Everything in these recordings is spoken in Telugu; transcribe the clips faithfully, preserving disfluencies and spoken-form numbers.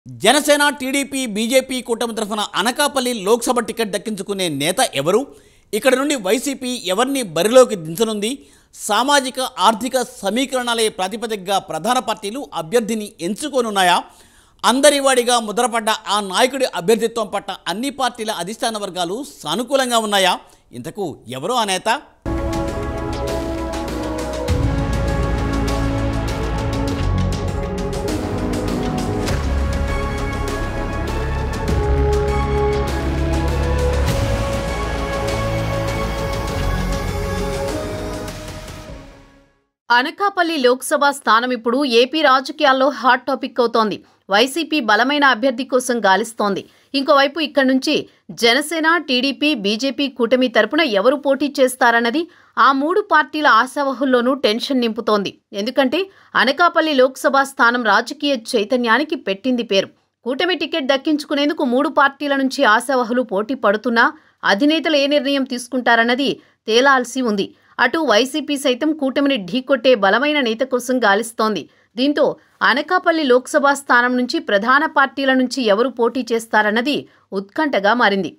జనసేన టీడీపీ బీజేపీ కూటమి తరఫున అనకాపల్లి లోక్సభ టికెట్ దక్కించుకునే నేత ఎవరు? ఇక్కడ నుండి వైసీపీ ఎవరిని బరిలోకి దించనుంది? సామాజిక ఆర్థిక సమీకరణాలే ప్రాతిపదికగా ప్రధాన పార్టీలు అభ్యర్థిని ఎంచుకోనున్నాయా? అందరివాడిగా ముద్రపడ్డ ఆ నాయకుడి అభ్యర్థిత్వం పట్ల అన్ని పార్టీల అధిష్టాన వర్గాలు సానుకూలంగా ఉన్నాయా? ఇంతకు ఎవరో ఆ నేత? అనకాపల్లి లోక్సభ స్థానం ఇప్పుడు ఏపీ రాజకీయాల్లో హాట్ టాపిక్ అవుతోంది. వైసీపీ బలమైన అభ్యర్థి కోసం గాలిస్తోంది. ఇంకోవైపు ఇక్కడి నుంచి జనసేన, టీడీపీ, బీజేపీ కూటమి తరపున ఎవరు పోటీ చేస్తారన్నది ఆ మూడు పార్టీల ఆశావహుల్లోనూ టెన్షన్ నింపుతోంది. ఎందుకంటే అనకాపల్లి లోక్సభ స్థానం రాజకీయ చైతన్యానికి పెట్టింది పేరు. కూటమి టికెట్ దక్కించుకునేందుకు మూడు పార్టీల నుంచి ఆశావహులు పోటీ పడుతున్నా అధినేతలు ఏ నిర్ణయం తీసుకుంటారన్నది తేలాల్సి ఉంది. అటు వైసీపీ సైతం కూటమిని ఢీకొట్టే బలమైన నేత కోసం గాలిస్తోంది. దీంతో అనకాపల్లి లోక్సభ స్థానం నుంచి ప్రధాన పార్టీల నుంచి ఎవరు పోటీ చేస్తారన్నది ఉత్కంఠగా మారింది.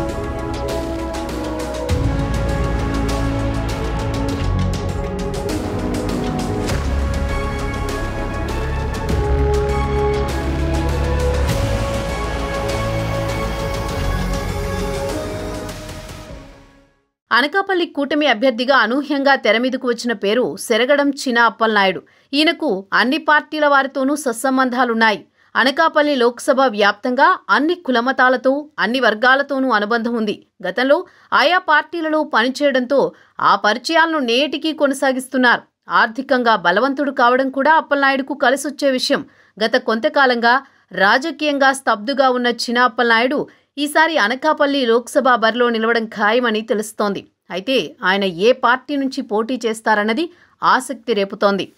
అనకాపల్లి కూటమి అభ్యర్థిగా అనూహ్యంగా తెరమీదకు వచ్చిన పేరు సెరగడం చిన అప్పలనాయుడు. ఈయనకు అన్ని పార్టీల వారితోనూ సత్సంబంధాలున్నాయి. అనకాపల్లి లోక్సభ వ్యాప్తంగా అన్ని కులమతాలతో, అన్ని వర్గాలతోనూ అనుబంధం ఉంది. గతంలో ఆయా పార్టీలలో పనిచేయడంతో ఆ పరిచయాలను నేటికీ కొనసాగిస్తున్నారు. ఆర్థికంగా బలవంతుడు కావడం కూడా అప్పలనాయుడుకు కలిసొచ్చే విషయం. గత కొంతకాలంగా రాజకీయంగా స్తబ్దుగా ఉన్న చిన అప్పలనాయుడు ఈసారి అనకాపల్లి లోక్సభ బరిలో నిలవడం ఖాయమని తెలుస్తోంది. అయితే ఆయన ఏ పార్టీ నుంచి పోటీ చేస్తారన్నది ఆసక్తి రేపుతోంది.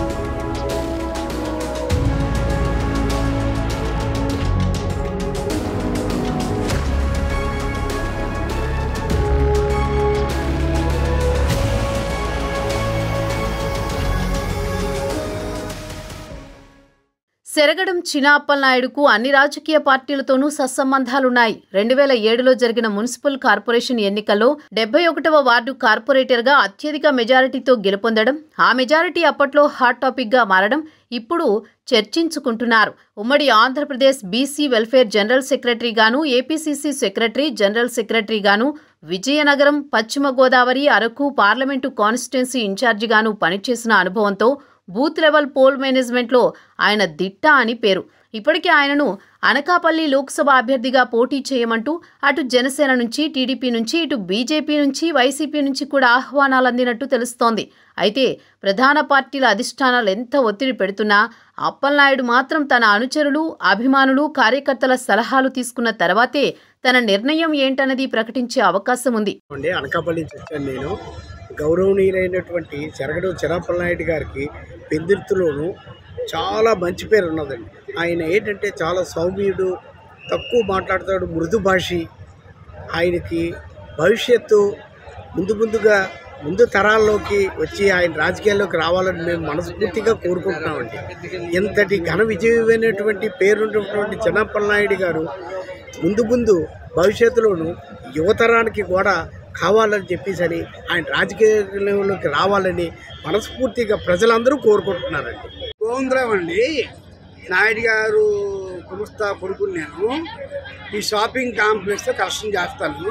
సెరగడం చిన అప్పలనాయుడుకు అన్ని రాజకీయ పార్టీలతోనూ సత్సంబంధాలున్నాయి. రెండు వేల ఏడులో జరిగిన మున్సిపల్ కార్పొరేషన్ ఎన్నికల్లో డెబ్బై ఒకటవ వార్డు కార్పొరేటర్గా అత్యధిక మెజారిటీతో గెలుపొందడం, ఆ మెజారిటీ అప్పట్లో హాట్ టాపిక్గా మారడం ఇప్పుడు చర్చించుకుంటున్నారు. ఉమ్మడి ఆంధ్రప్రదేశ్ బీసీ వెల్ఫేర్ జనరల్ సెక్రటరీగాను, ఏపీసీసీ సెక్రటరీ జనరల్ సెక్రటరీగాను, విజయనగరం, పశ్చిమ గోదావరి, అరకు పార్లమెంటు కాన్స్టిట్యున్సీ ఇన్ఛార్జిగాను పనిచేసిన అనుభవంతో బూత్ లెవెల్ పోల్ మేనేజ్మెంట్లో ఆయన దిట్ట అని పేరు. ఇప్పటికే ఆయనను అనకాపల్లి లోక్సభ అభ్యర్థిగా పోటీ చేయమంటూ అటు జనసేన నుంచి, టీడీపీ నుంచి, ఇటు బీజేపీ నుంచి, వైసీపీ నుంచి కూడా ఆహ్వానాలు అందినట్టు తెలుస్తోంది. అయితే ప్రధాన పార్టీల అధిష్టానాలు ఎంత ఒత్తిడి పెడుతున్నా అప్పలనాయుడు మాత్రం తన అనుచరులు, అభిమానులు, కార్యకర్తల సలహాలు తీసుకున్న తర్వాతే తన నిర్ణయం ఏంటన్నది ప్రకటించే అవకాశం ఉంది. అనకాపల్లి నేను గౌరవనీయులైనటువంటి సెరగడం చిన అప్పలనాయుడు గారికి పెందుర్తిలోనూ చాలా మంచి పేరు ఉన్నదండి. ఆయన ఏంటంటే చాలా సౌమ్యుడు, తక్కువ మాట్లాడతాడు, మృదు భాషి. ఆయనకి భవిష్యత్తు ముందు ముందుగా ముందు తరాల్లోకి వచ్చి ఆయన రాజకీయాల్లోకి రావాలని మేము మనస్ఫూర్తిగా కోరుకుంటున్నామండి. ఇంతటి ఘన విజయమైనటువంటి పేరున్నటువంటి చిన అప్పలనాయుడు గారు ముందు ముందు భవిష్యత్తులోనూ యువతరానికి కూడా కావాలని చెప్పేసి ఆయన రాజకీయంలోకి రావాలని మనస్ఫూర్తిగా ప్రజలందరూ కోరుకుంటున్నారండి. గోవిందరావు అండి, నాయుడు గారు కురుస్తా కొడుకుని. నేను ఈ షాపింగ్ కాంప్లెక్స్లో కష్టం చేస్తాను.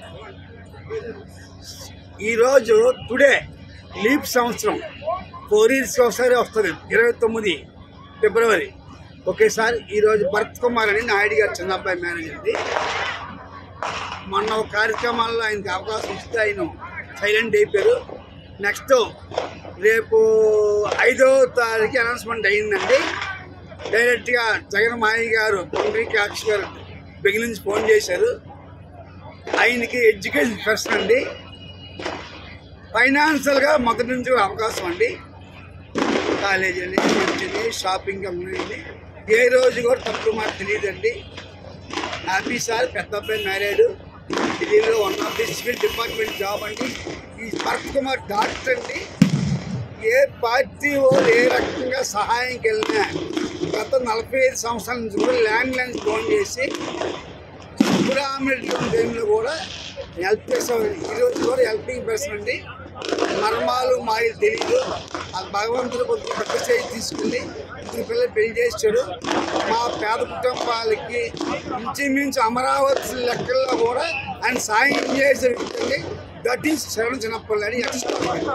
ఈరోజు టుడే లీప్ సంవత్సరం ఫోర్ ఇయర్స్కి ఒకసారి వస్తుంది, ఇరవై తొమ్మిది ఫిబ్రవరి ఒకేసారి. ఈరోజు భరత్ కుమార్ అని నాయుడు గారు చిన్న అబ్బాయి మేనేజర్ది. మొన్న ఒక కార్యక్రమాల్లో ఆయనకి అవకాశం ఇస్తే ఆయన సైలెంట్ అయిపోయారు. నెక్స్ట్ రేపు ఐదో తారీఖు అనౌన్స్మెంట్ అయిందండి. డైరెక్ట్గా జగన్ మాయ గారు, పుండ్రీకాక్ష గారు బిగిన నుంచి ఫోన్ చేశారు. ఆయనకి ఎడ్యుకేషన్ ఫస్ట్ అండి, ఫైనాన్షియల్గా మొదటి నుంచి అవకాశం అండి. కాలేజీ అని, మంచిది, షాపింగ్ కంపెనీ, ఏ రోజు కూడా తక్కువ మాట తెలియదండి. హ్యాపీ సార్, పెద్ద అబ్బాయి మ్యారేడ్, ఢిల్లీలో one of the civil department job అండి. ఈ భరత్ కుమార్ డాక్టర్ అండి. ఏ పార్టీ వాళ్ళు ఏ రకంగా సహాయంకి వెళ్ళినా గత నలభై ఐదు సంవత్సరాల నుంచి కూడా ల్యాండ్ లైన్స్ ఫోన్ చేసి పురామిలిటరీ టైంలో కూడా హెల్ప్ చేసేవాడు. ఈరోజు కూడా హెల్పింగ్ పర్సన్ అండి. మర్మాలు మాకు తెలియదు. ఆ భగవంతుడు కొంచెం పెద్ద చేయి తీసుకుని ఈ పిల్లలు పెళ్లి చేశాడు. మా పేద కుటుంబాలకి ఇంచుమించు అమరావతి లెక్కల్లో కూడా ఆయన సాయం చేసే వ్యక్తి. దట్ ఈస్ శరణ చిన్నప్పటి అని ఎక్స్ట్రా.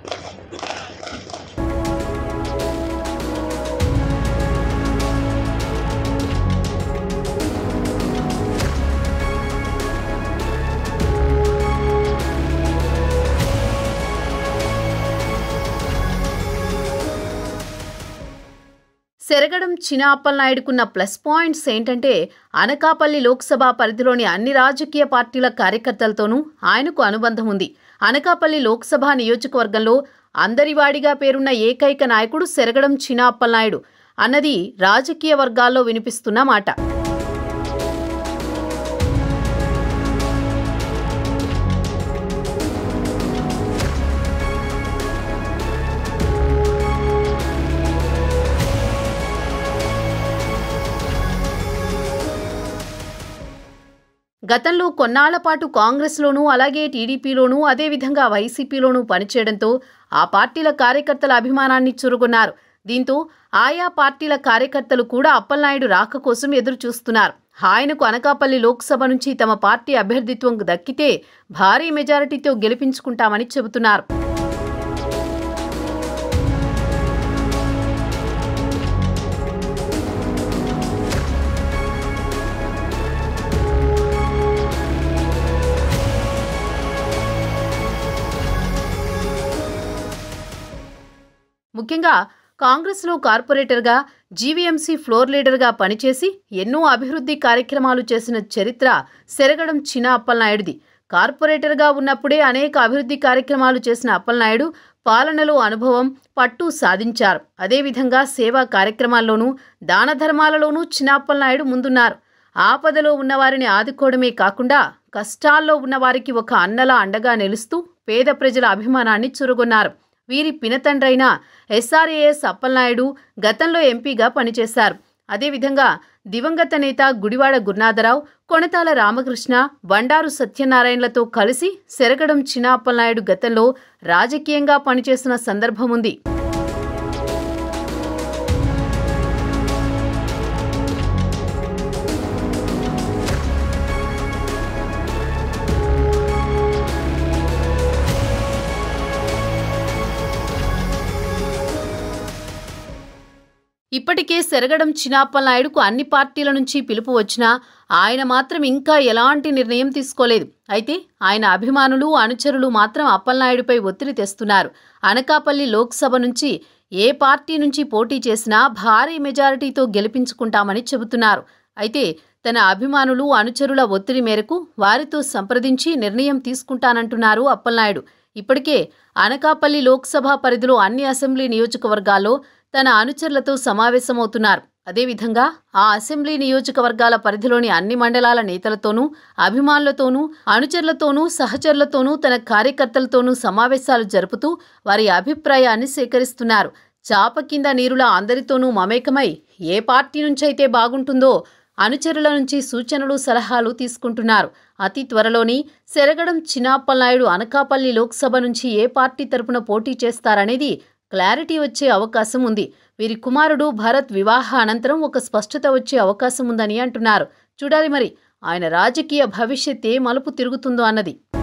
సెరగడం చిన అప్పలనాయుడుకున్న ప్లస్ పాయింట్స్ ఏంటంటే అనకాపల్లి లోక్సభ పరిధిలోని అన్ని రాజకీయ పార్టీల కార్యకర్తలతోనూ ఆయనకు అనుబంధం ఉంది. అనకాపల్లి లోక్సభ నియోజకవర్గంలో అందరివాడిగా పేరున్న ఏకైక నాయకుడు సెరగడం చిన అప్పలనాయుడు అన్నది రాజకీయ వర్గాల్లో వినిపిస్తున్న మాట. గతంలో కొన్నాళ్ల పాటు కాంగ్రెస్లోనూ అలాగే టీడీపీలోనూ అదేవిధంగా వైసీపీలోనూ పనిచేయడంతో ఆ పార్టీల కార్యకర్తల అభిమానాన్ని చురుగొన్నారు. దీంతో ఆయా పార్టీల కార్యకర్తలు కూడా అప్పలనాయుడు రాక కోసం ఎదురు చూస్తున్నారు. ఆయనకు అనకాపల్లి లోక్సభ నుంచి తమ పార్టీ అభ్యర్థిత్వం దక్కితే భారీ మెజారిటీతో గెలిపించుకుంటామని చెబుతున్నారు. ముఖ్యంగా కాంగ్రెస్లో కార్పొరేటర్గా జీవీఎంసీ ఫ్లోర్ లీడర్గా పనిచేసి ఎన్నో అభివృద్ధి కార్యక్రమాలు చేసిన చరిత్ర సెరగడం చిన అప్పలనాయుడిది. కార్పొరేటర్గా ఉన్నప్పుడే అనేక అభివృద్ధి కార్యక్రమాలు చేసిన అప్పలనాయుడు పాలనలో అనుభవం, పట్టు సాధించారు. అదేవిధంగా సేవా కార్యక్రమాల్లోనూ దాన ధర్మాలలోనూ చిన అప్పలనాయుడు ముందున్నారు. ఆపదలో ఉన్నవారిని ఆదుకోవడమే కాకుండా కష్టాల్లో ఉన్నవారికి ఒక అన్నలా అండగా నిలుస్తూ పేద ప్రజల అభిమానాన్ని చురుగొన్నారు. వీరి పినతండ్రైన ఎస్ఆర్ఏఎస్ అప్పలనాయుడు గతంలో ఎంపీగా పనిచేశారు. అదేవిధంగా దివంగత నేత గుడివాడ గురునాథరావు, కొణతాల రామకృష్ణ, బండారు సత్యనారాయణలతో కలిసి సెరగడం చిన అప్పలనాయుడు గతంలో రాజకీయంగా పనిచేసిన సందర్భం ఉంది. ఇప్పటికే సెరగడం చిన అప్పలనాయుడుకు అన్ని పార్టీల నుంచి పిలుపు వచ్చినా ఆయన మాత్రం ఇంకా ఎలాంటి నిర్ణయం తీసుకోలేదు. అయితే ఆయన అభిమానులు, అనుచరులు మాత్రం అప్పలనాయుడుపై ఒత్తిడి తెస్తున్నారు. అనకాపల్లి లోక్సభ నుంచి ఏ పార్టీ నుంచి పోటీ చేసినా భారీ మెజారిటీతో గెలిపించుకుంటామని చెబుతున్నారు. అయితే తన అభిమానులు, అనుచరుల ఒత్తిడి మేరకు వారితో సంప్రదించి నిర్ణయం తీసుకుంటానంటున్నారు అప్పలనాయుడు. ఇప్పటికే అనకాపల్లి లోక్సభ పరిధిలో అన్ని అసెంబ్లీ నియోజకవర్గాల్లో తన అనుచరులతో సమావేశమవుతున్నారు. అదేవిధంగా ఆ అసెంబ్లీ నియోజకవర్గాల పరిధిలోని అన్ని మండలాల నేతలతోనూ, అభిమానులతోనూ, అనుచరులతోనూ, సహచరులతోనూ, తన కార్యకర్తలతోనూ సమావేశాలు జరుపుతూ వారి అభిప్రాయాన్ని సేకరిస్తున్నారు. చాప కింద నీరులా అందరితోనూ మమేకమై ఏ పార్టీ నుంచైతే బాగుంటుందో అనుచరుల నుంచి సూచనలు, సలహాలు తీసుకుంటున్నారు. అతి త్వరలోని సెరగడం చిన అప్పలనాయుడు అనకాపల్లి లోక్సభ నుంచి ఏ పార్టీ తరపున పోటీ చేస్తారనేది క్లారిటీ వచ్చే అవకాశం ఉంది. వీరి కుమారుడు భరత్ వివాహ అనంతరం ఒక స్పష్టత వచ్చే అవకాశం ఉందని అంటున్నారు. చూడాలి మరి ఆయన రాజకీయ భవిష్యత్ ఏ మలుపు తిరుగుతుందో అన్నది.